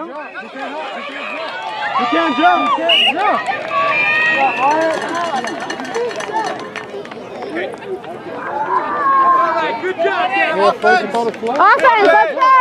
jump. You can't jump. You can't jump. Good job, Dan. Offense, let's go!